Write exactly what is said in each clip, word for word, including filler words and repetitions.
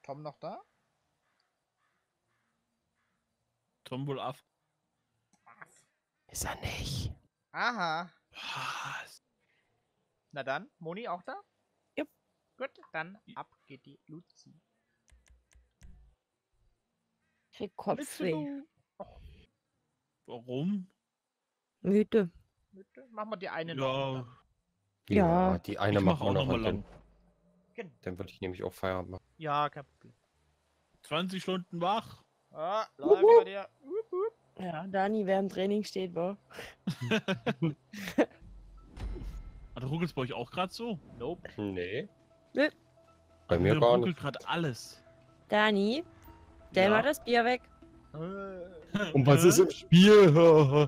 Tom noch da? Tom wohl ab. Ist er nicht. Aha. Was? Na dann, Moni auch da? Jupp. Gut, dann ab geht die Luzi. Krieg Kopfweh. Warum? Müde. Bitte? Machen wir die eine Ja, noch. Ja. Ja, die eine ich machen mach wir auch noch noch mal und lang. dann, Genau. dann würde ich nämlich auch Feierabend machen. Ja, kein Problem. zwanzig Stunden wach. Ah, läuft bei dir. Wup, wup. Ja, Dani, wer im Training steht, war. Hat der ruckelt bei euch auch gerade so? Nope. Nee. Nö. Bei mir Mir gar ruckelt nicht. gerade alles. Dani, stell mal das Bier weg. Äh, Und was Hä? ist im Spiel?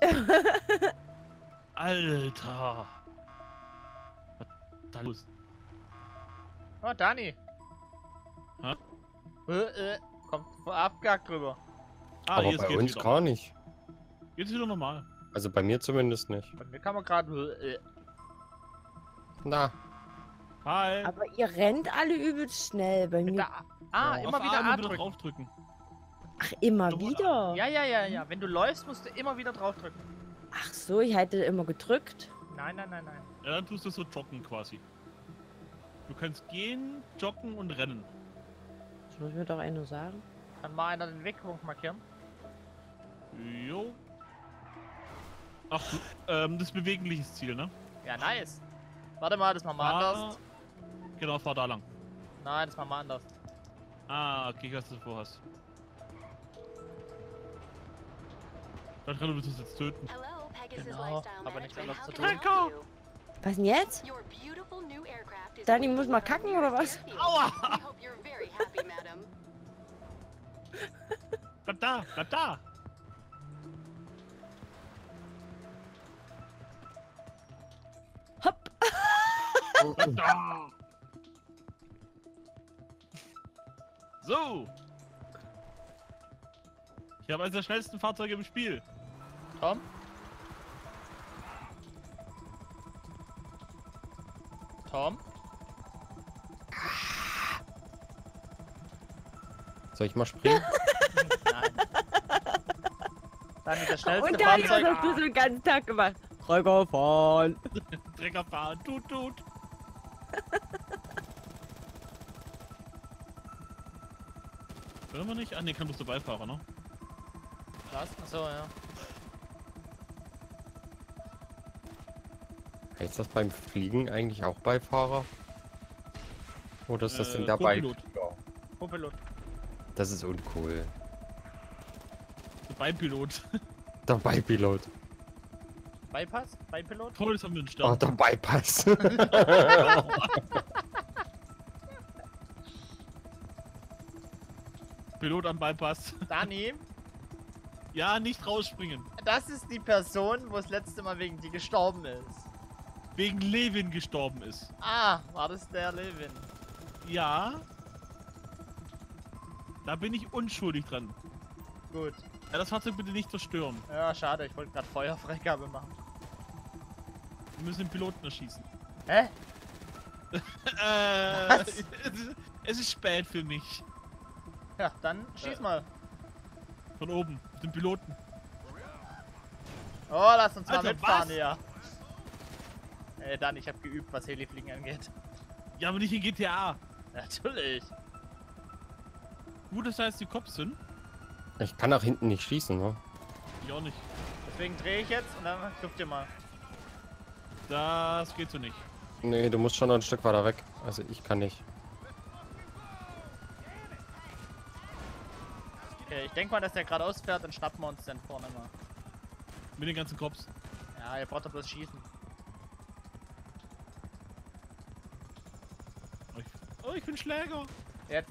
Alter. Was da los? Oh, Dani. Hä? Äh, äh, kommt vor Abgehakt drüber. Ah, Aber jetzt bei geht's uns wieder. gar nicht. Jetzt wieder normal. Also bei mir zumindest nicht. Bei mir kann man gerade. Äh, Na, Hi. Aber ihr rennt alle übelst schnell bei mit mir. der A ah, Ja. immer Auf wieder A A wieder drücken. draufdrücken. Ach, immer Du- wieder? Ja, ja, ja, ja. Wenn du läufst, musst du immer wieder drauf drücken. Ach so, ich hätte immer gedrückt. Nein, nein, nein, nein. Ja, dann tust du so joggen quasi. Du kannst gehen, joggen und rennen. Das muss mir doch einer sagen. Kann mal einer den Wegpunkt markieren. Jo. Ach, du, ähm, das ist bewegeliches Ziel, ne? Ja, nice. Warte mal, das machen wir Ah, anders. Genau, fahr da lang. Nein, das machen wir anders. Ah, okay, ich weiß, was du vorhast. Dann kann du das jetzt töten. Hello, Pegasus Genau, Lifestyle aber nicht Management. anders How zu can I tun. help you? Was denn jetzt? Your beautiful new aircraft is Dani, waiting muss mal at our kacken, oder nearest was? airfield. Aua! We hope you're very happy, madam. Bleib da, bleib da! Hopp. Bleib da! So! Ich habe eines der schnellsten Fahrzeuge im Spiel. Tom? Tom? soll ich mal springen? Nein. Dani, das schnellste Und Dani, was Fahrzeug. hast du so den ganzen Tag gemacht? Träger fahren. Trecker fahren, tut, tut. Können wir nicht? Ah, ne, kann bloß der Beifahrer, ne? Was? Achso, ja. Heißt das beim Fliegen eigentlich auch Beifahrer? Oder ist das Äh, denn dabei? Co-Pilot. Co-Pilot. Das ist uncool. Der Beipilot. Dabei Pilot. Bypass? Beipilot? Toll, jetzt haben wir einen Oh, Start. dabei Pass. Pilot am Bypass. Dani, Ja, nicht rausspringen. das ist die Person, wo das letzte Mal wegen dir gestorben ist. Wegen Levin gestorben ist. Ah, war das der Levin? Ja. Da bin ich unschuldig dran. Gut. Ja, das Fahrzeug bitte nicht zerstören. Ja, schade, ich wollte gerade Feuerfreigabe machen. Wir müssen den Piloten erschießen. Hä? äh, Was? es, ist, es ist spät für mich. Ja, dann schieß Äh. mal. Von oben, auf den Piloten. Oh, lass uns mal Alter, mitfahren was? hier. Ey, dann, ich habe geübt, was Helifliegen angeht. Ja, aber nicht in G T A. Natürlich. Gut, dass da jetzt die Cops sind. Ich kann nach hinten nicht schießen, ne? Ich auch nicht. Deswegen drehe ich jetzt und dann dürft ihr mal. Das geht so nicht. Nee, du musst schon noch ein Stück weiter weg. Also ich kann nicht. Okay, ich denke mal, dass der geradeaus fährt, dann schnappen wir uns den vorne mal. Mit den ganzen Cops. Ja, ihr braucht doch bloß schießen. Oh, ich, oh, ich bin Schläger. Jetzt.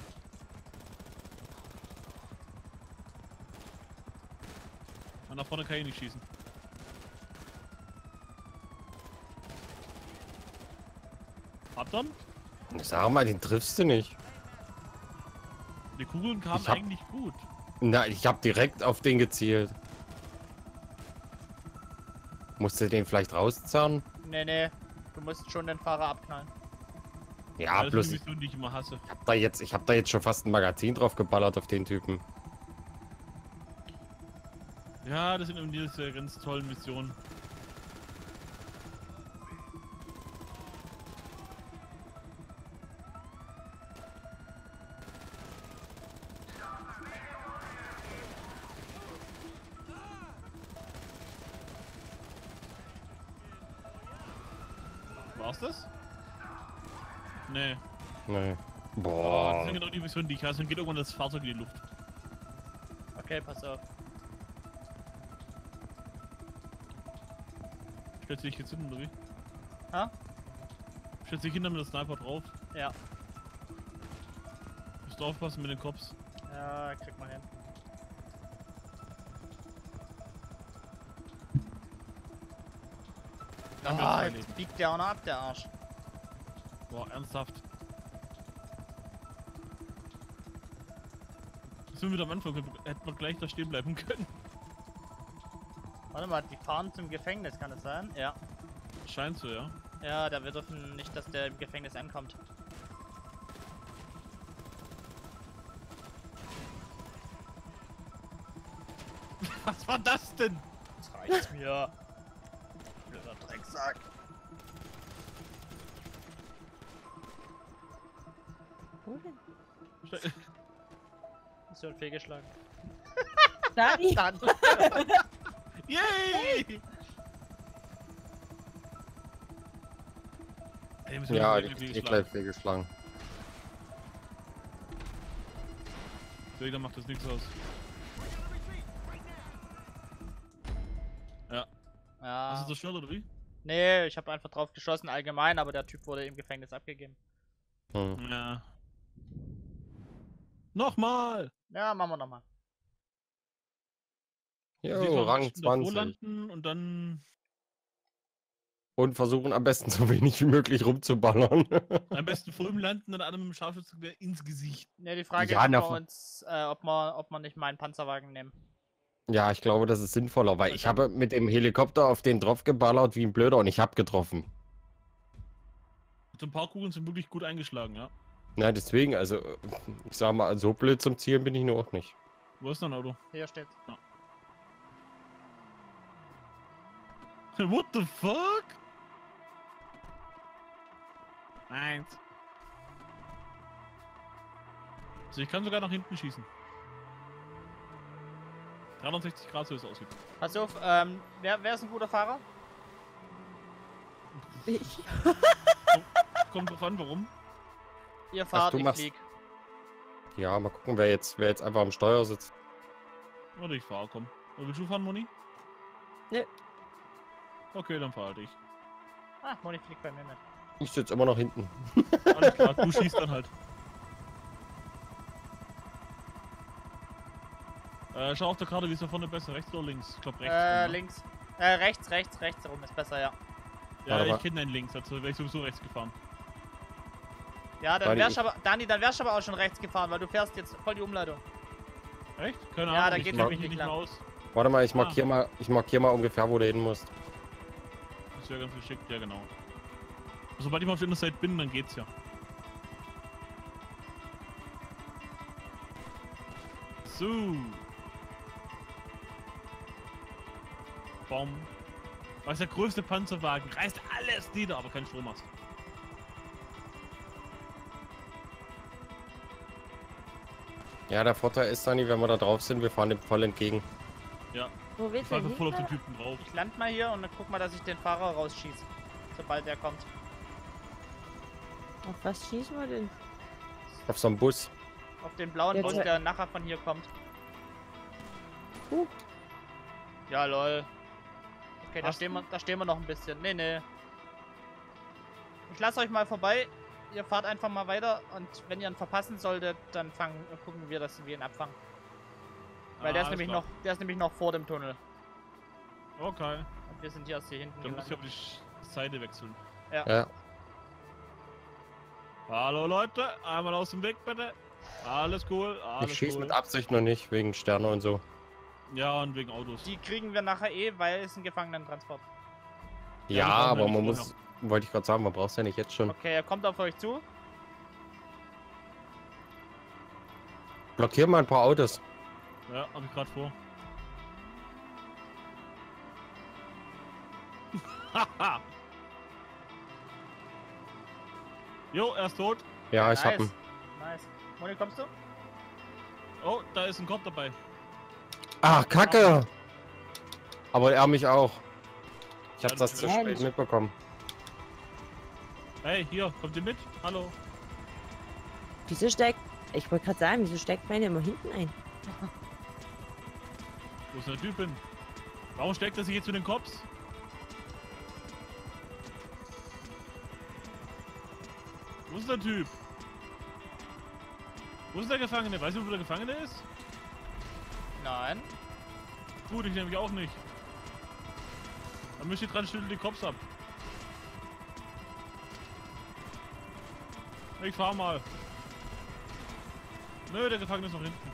Und nach vorne kann ich nicht schießen. Habt ihr? Sag mal, den triffst du nicht. Die Kugeln kamen Ich hab- eigentlich gut. Na, ich hab direkt auf den gezielt. Musst du den vielleicht rauszerren? Nee, nee. Du musst schon den Fahrer abknallen. Ja, das bloß ist ich eine Mission, die ich immer hasse. hab da jetzt, ich hab da jetzt schon fast ein Magazin drauf geballert auf den Typen. Ja, das sind eben diese ganz tollen Missionen. War's das? Nee. Nee. Oh, das Boah. sind genau die Missionen, die ich hasse. Dann geht irgendwann das Fahrzeug in die Luft. Okay, pass auf. Stellt sich jetzt hin, oder wie? Ha? Stellt sich hinter mit der Sniper drauf. Ja. Musst du aufpassen mit den Cops. Ja, krieg mal hin. Haben wir Ah, zwei jetzt Leben. biegt der auch noch ab, der Arsch. Boah, ernsthaft. Sind wir wieder am Anfang, hätten wir gleich da stehen bleiben können. Warte mal, die fahren zum Gefängnis, kann das sein? Ja. Scheint so, ja. Ja, da wir dürfen nicht, dass der im Gefängnis ankommt. Was war das denn? Das reicht mir. Blöder Drecksack. Wo denn? Ste- Ist ja fehlgeschlagen. Dani? Dann. Yay! Ey, müssen wir Ja, mal die irgendwie die geschlagen. gleich fehlgeschlagen. So, dann macht das nichts aus. Ja. Ja. Hast du das schnell oder wie? Nee, ich habe einfach drauf geschossen allgemein, aber der Typ wurde im Gefängnis abgegeben. Hm. Ja. Nochmal! Ja, machen wir nochmal. Jo, Rang zwanzig. Landen und dann Und versuchen am besten so wenig wie möglich rumzuballern. am besten vor ihm landen und einem mit dem Scharfschützengewehr ins Gesicht. Ne, die Frage Ja, ist, na, ob wir von- uns, äh, ob wir, ob wir nicht mal einen Panzerwagen nehmen. Ja, ich glaube, das ist sinnvoller, weil ich habe mit dem Helikopter auf den drauf geballert wie ein Blöder und ich habe getroffen. So ein paar Kugeln sind wirklich gut eingeschlagen, ja. Na, deswegen, also, ich sag mal, so blöd zum Zielen bin ich nur auch nicht. Wo ist dein Auto? Hier steht's. What the fuck? Eins. Also ich kann sogar nach hinten schießen. dreihundertsechzig Grad so es aussieht. Pass auf, ähm, wer, wer ist ein guter Fahrer? Ich. Kommt drauf an, warum. Ihr fahrt, du ich machst- flieg. Ja, mal gucken, wer jetzt, wer jetzt einfach am Steuer sitzt. Oder ich fahre, komm. Oder willst du fahren, Moni? Nö. Okay, dann fahr halt ich. Ah, Moni fliegt bei mir mit. Ich sitze immer noch hinten. Alles klar, du schießt dann halt. Äh, schau auf der Karte, wie ist da vorne besser? Rechts oder links? Ich glaube rechts. Äh, rum, ne? links. Äh, rechts, rechts, rechts rum ist besser, ja. Ja, Warte mal. ich kenne einen links, also wäre ich sowieso rechts gefahren. Ja, dann Dani, wärst ich- du aber, Dani, dann wärst du aber auch schon rechts gefahren, weil du fährst jetzt voll die Umleitung. Echt? Keine Ja, Ahnung, da ich geht kenn nämlich mich nicht nicht mehr lang. aus. Warte mal, ich Ah. markiere mal, ich markiere mal ungefähr, wo du hin musst. Das wäre ganz geschickt, ja genau. Sobald ich mal auf der Unterseite bin, dann geht's ja. So. Baum. Was ist der größte Panzerwagen? Reißt alles nieder, aber kein Strom hast. Ja, der Vorteil ist, Dani, wenn wir da drauf sind, wir fahren dem voll entgegen. Wo Ich willst fahr du einfach voll auf den hin? Typen drauf. Ich land mal hier und dann guck mal, dass ich den Fahrer rausschieße. Sobald der kommt. Auf was schießen wir denn? Auf so einem Bus. Auf den blauen Jetzt- Bus, der nachher von hier kommt. Uh. Ja, lol. Okay, da Hast stehen, du? wir, da stehen wir noch ein bisschen. Nee, nee. Ich lasse euch mal vorbei. Ihr fahrt einfach mal weiter und wenn ihr ihn verpassen solltet, dann fangen, gucken wir, dass wir ihn abfangen. Weil Ah, der ist alles nämlich klar. noch, der ist nämlich noch vor dem Tunnel. Okay. Und wir sind hier erst hier hinten. Dann muss ich gelandet. auf die Seite wechseln. Ja. Hallo Leute, einmal aus dem Weg bitte. Alles cool, alles Ich schieße cool. mit Absicht noch nicht, wegen Sterne und so. Ja, und wegen Autos. Die kriegen wir nachher eh, weil es ein Gefangenentransport. Ja, Ja, die brauchen wir aber nicht man vorher. muss, wollte ich gerade sagen, man braucht es ja nicht jetzt schon. Okay, er kommt auf euch zu. Blockier mal ein paar Autos. Ja, hab ich gerade vor. Haha. Jo, er ist tot. Ja, ich hab nice. ihn. Nice. Moni, kommst du? Oh, da ist ein Kopf dabei. Ach, Kacke! Aber er mich auch. Ich hab Ja, das zu ehrlich. spät mitbekommen. Hey, hier, kommt ihr mit? Hallo. Wieso steckt... Ich wollte gerade sagen, wieso steckt meine immer hinten ein? Wo ist der Typ hin? Warum steckt er sich jetzt zu den Cops? Wo ist der Typ? Wo ist der Gefangene? Weißt du, wo der Gefangene ist? Nein. Gut, ich nämlich auch nicht. Dann müsst ihr dran schütteln die Cops ab. Ich fahr mal. Nö, der Gefangene ist noch hinten.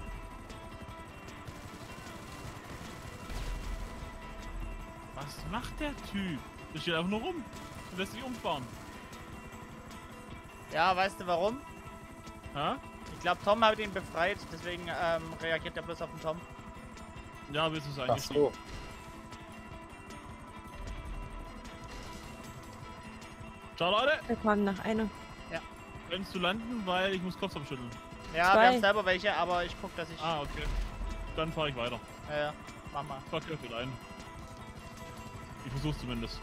Was macht der Typ? Der steht einfach nur rum und lässt sich umfahren. Ja, weißt du warum? Ha? Ich glaube, Tom hat ihn befreit, deswegen ähm, reagiert er bloß auf den Tom. Ja, willst du es Ach eigentlich? so. Ciao Leute, Da kam noch einer. kannst du landen, weil ich muss Kopf abschütteln. Ja, Zwei. wir haben selber welche, aber ich guck, dass ich... Ah, okay. Dann fahre ich weiter. Ja, ja, mach mal. Verkehr viel ein. Ich versuch's zumindest.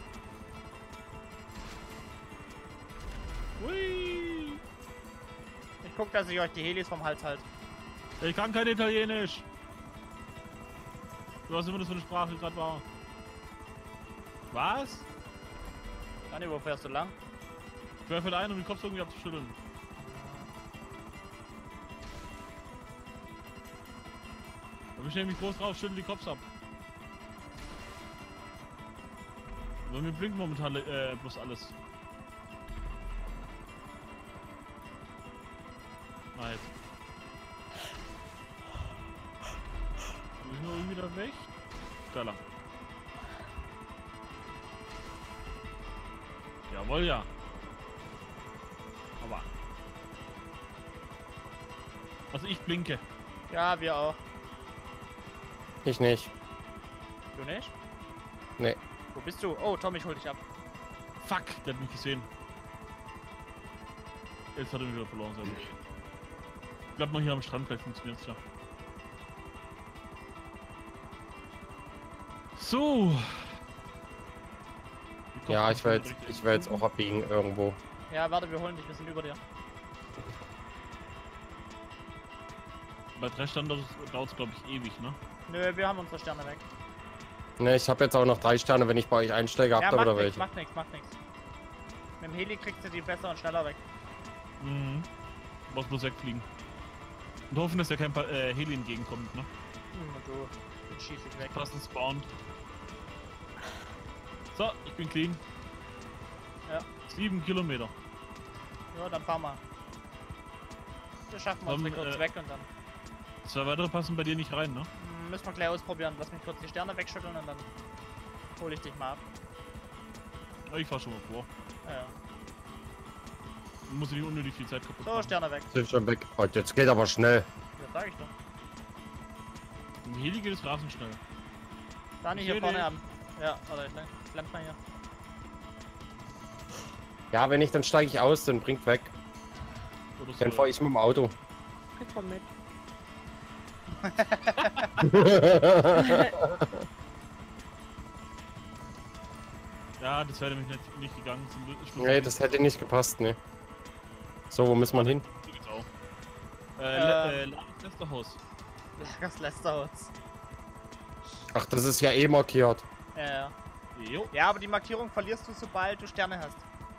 Hui! Ich guck, dass ich euch die Helis vom Hals halte. Ich kann kein Italienisch. Du weißt immer, das für eine Sprache gerade war. Was? Dani, wo fährst du lang? Ich werfe ein, um den Kopf irgendwie abzuschütteln. Da bin ich nämlich groß drauf, schüttel die Cops ab. Bei mir blinkt momentan äh, bloß alles. Ah, jetzt. Muss ich nur irgendwie da weg? Da lang. Jawohl, ja. Aber. Also ich blinke. Ja, wir auch. Ich nicht. Du nicht? Nee. Wo bist du? Oh, Tom, ich hol dich ab. Fuck, der hat mich gesehen. Jetzt hat er mich wieder verloren, sehr gut. Bleib mal hier am Strand, vielleicht funktioniert's ja. So. Die Ja, Kopf- ich werde jetzt, ich werd jetzt auch abbiegen irgendwo. Ja, warte, wir holen dich, wir sind über dir. Bei drei Standards dauert es, glaube ich, ewig, ne? Nö, wir haben unsere Sterne weg. Ne, ich habe jetzt auch noch drei Sterne, wenn ich bei euch einsteige, habt Ja, ihr macht wieder nix, welche. macht nix, macht nix. Mit dem Heli kriegst du die besser und schneller weg. Mhm. Du musst bloß wegfliegen. Und hoffen, dass ja kein pa äh, Heli entgegenkommt, ne? Hm, und du, den schieß ich weg. Passend spawnt. So, ich bin clean. Ja. Sieben Kilometer. Ja, dann fahr mal. Wir schaffen uns Tom, kurz äh, weg und dann Zwei weitere passen bei dir nicht rein, ne? hm, müssen wir gleich ausprobieren. Lass mich kurz die Sterne wegschütteln und dann hole ich dich mal ab. Ich fahr schon mal vor. Ja, ja. Du musst nicht unnötig viel Zeit kaputt So, machen. Sterne weg. Sind schon weg. Oh, jetzt geht aber schnell. Ja, sag ich doch. Im Heli geht es rasend schnell. Dani, Ich hier seh vorne dich. am. Ja, warte, ich land- ich land mal hier. Ja, wenn nicht, dann steige ich aus, dann bringt weg. Oder so. Dann fahre ich mit dem Auto. Ich komm mit. Ja, das wäre nämlich nicht, nicht gegangen. Zum Glück- ich muss- Nee, das hätte nicht gepasst, ne. So, wo muss man hin? So geht's auch. Äh, Ähm. Le äh, Lesterhaus. Das Lästerhaus. Ach, das ist ja eh markiert. Ja, ja. Jo. Ja, aber die Markierung verlierst du, sobald du Sterne hast.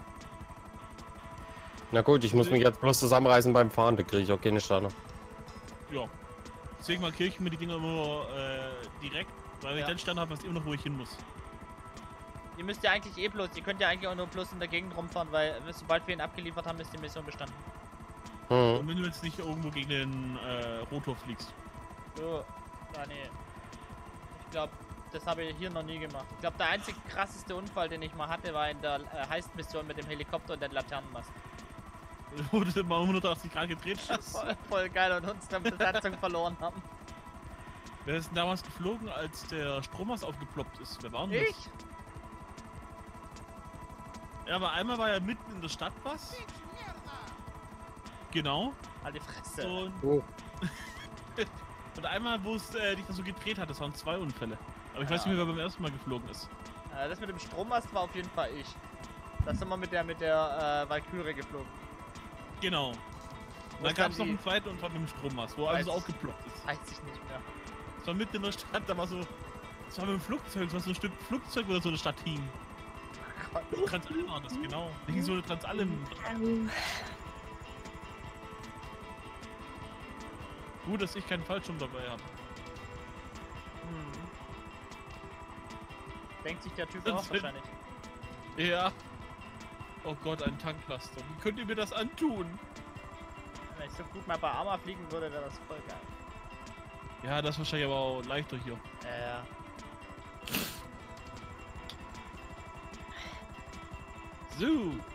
Na gut, ich muss mich jetzt bloß zusammenreißen beim Fahren, da kriege ich auch keine Sterne. Ja. Deswegen markiere ich mir die Dinger immer äh, direkt, weil wenn Ja. ich dann Stern habe, weiß ich immer noch, wo ich hin muss. Ihr müsst ja eigentlich eh bloß, ihr könnt ja eigentlich auch nur bloß in der Gegend rumfahren, weil sobald wir ihn abgeliefert haben, ist die Mission bestanden. Hm. Und wenn du jetzt nicht irgendwo gegen den äh, Rotor fliegst. So, Dani. Ich glaube, das habe ich hier noch nie gemacht. Ich glaube, der einzige krasseste Unfall, den ich mal hatte, war in der äh, Heist-Mission mit dem Helikopter und der Laternenmast. Wo du mal um hundertachtzig Grad gedreht hast. Voll, voll geil und uns dann Besatzung verloren haben. Wer ist denn damals geflogen, als der Strommast aufgeploppt ist? Wer war denn das? Ich? Ja, aber einmal war ja mitten in der Stadt was. Genau. Halt die Fresse. So, und, Oh. und einmal, wo es äh, dich dann so gedreht hat, das waren zwei Unfälle. Aber ich Ja. weiß nicht mehr, wer beim ersten Mal geflogen ist. Äh, das mit dem Strommast war auf jeden Fall ich. Da sind wir mit der mit der äh, Valkyrie geflogen. Genau. Und Wo dann ist gab es dann noch die- einen zweiten Unfall mit dem Strommast, wo alles Weiß- aufgeploppt ist. Weiß ich nicht mehr. Das war mitten in der Stadt, da war so. Das war mit dem Flugzeug, das war so ein Stück Flugzeug, wo da so eine Stadt hing. Transalm war das, genau. Da hing so eine Transalm. Gut, dass ich keinen Fallschirm dabei habe. Hm. Denkt sich der Typ Das auch sind- wahrscheinlich. Ja. Oh Gott, ein Tanklaster. Wie könnt ihr mir das antun? Wenn ich so gut mal bei Arma fliegen würde, wäre das voll geil. Ja, das ist wahrscheinlich aber auch leichter hier. Ja, ja. So.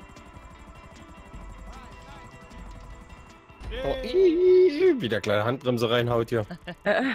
Oh, Yay. ii, wie der kleine Handbremse reinhaut hier. Äh,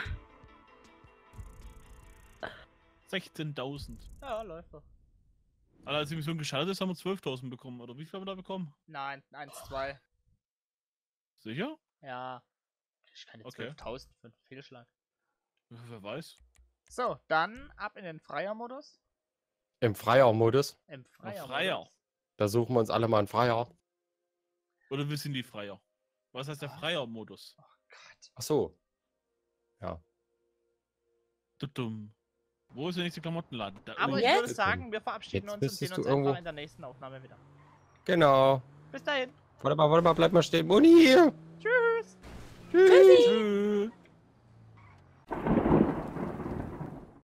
sechzehntausend. Ja, läuft doch. Also als die Mission gestartet ist, haben wir zwölftausend bekommen. Oder wie viel haben wir da bekommen? Nein, eins, zwei. Sicher? Ja. Ich keine Okay. zwölftausend für einen Fehlschlag. Wer weiß. So, dann ab in den Freier-Modus. Im Freier-Modus. Im Na, Freier-Modus. Freier. Da suchen wir uns alle mal einen Freier. Oder wir sind die Freier. Was heißt der Was? Freier-Modus? Oh Gott. Ach so. Ja. Tudum. Wo ist der nächste Klamottenladen? Da Aber unten. ich Jetzt? würde sagen, wir verabschieden Jetzt uns und sehen müsstest uns du irgendwo- einfach in der nächsten Aufnahme wieder. Genau. Bis dahin. Warte mal, warte mal, bleib mal stehen. Moni! Tschüss.